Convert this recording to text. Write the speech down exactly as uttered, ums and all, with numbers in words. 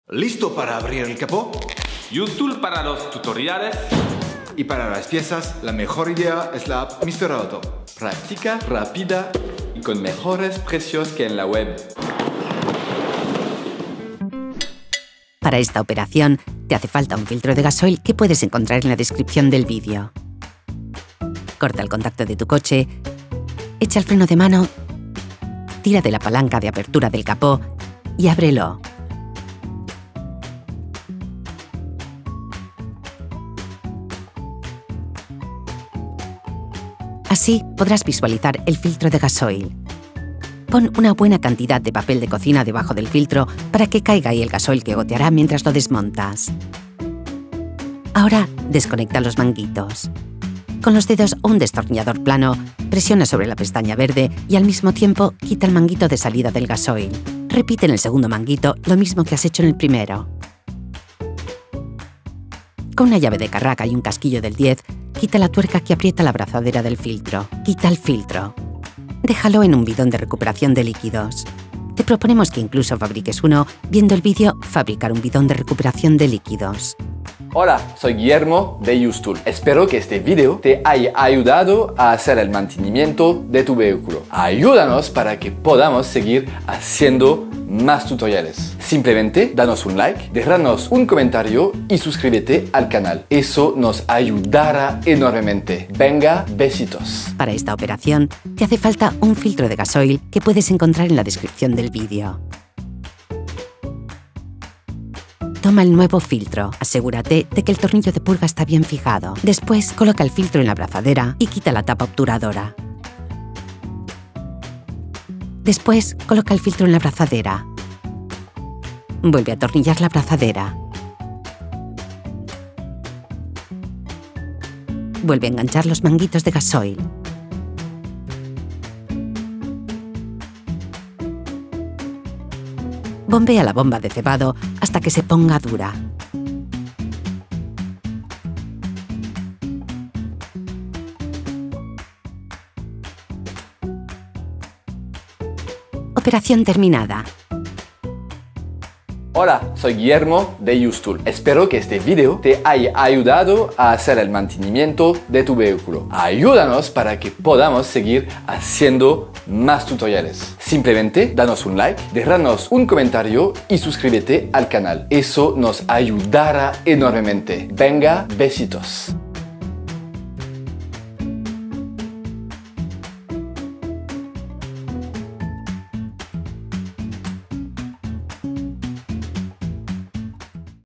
¿Listo para abrir el capó? UseTool para los tutoriales. Y para las piezas, la mejor idea es la app míster Auto. Práctica, rápida y con mejores precios que en la web. Para esta operación, te hace falta un filtro de gasoil que puedes encontrar en la descripción del vídeo. Corta el contacto de tu coche, echa el freno de mano, tira de la palanca de apertura del capó y ábrelo. Así podrás visualizar el filtro de gasoil. Pon una buena cantidad de papel de cocina debajo del filtro para que caiga ahí el gasoil que goteará mientras lo desmontas. Ahora desconecta los manguitos. Con los dedos o un destornillador plano, presiona sobre la pestaña verde y al mismo tiempo quita el manguito de salida del gasoil. Repite en el segundo manguito lo mismo que has hecho en el primero. Con una llave de carraca y un casquillo del diez, quita la tuerca que aprieta la abrazadera del filtro. Quita el filtro. Déjalo en un bidón de recuperación de líquidos. Te proponemos que incluso fabriques uno viendo el vídeo Fabricar un bidón de recuperación de líquidos. Hola, soy Guillermo de UseTool. Espero que este video te haya ayudado a hacer el mantenimiento de tu vehículo. Ayúdanos para que podamos seguir haciendo más tutoriales. Simplemente danos un like, déjanos un comentario y suscríbete al canal. Eso nos ayudará enormemente. Venga, besitos. Para esta operación, te hace falta un filtro de gasoil que puedes encontrar en la descripción del vídeo. Toma el nuevo filtro. Asegúrate de que el tornillo de purga está bien fijado. Después, coloca el filtro en la abrazadera y quita la tapa obturadora. Después, coloca el filtro en la abrazadera. Vuelve a atornillar la abrazadera. Vuelve a enganchar los manguitos de gasoil. Bombea la bomba de cebado hasta que se ponga dura. Operación terminada. Hola, soy Guillermo de UseTool. Espero que este video te haya ayudado a hacer el mantenimiento de tu vehículo. Ayúdanos para que podamos seguir haciendo más tutoriales. Simplemente danos un like, déjanos un comentario y suscríbete al canal. Eso nos ayudará enormemente. Venga, besitos.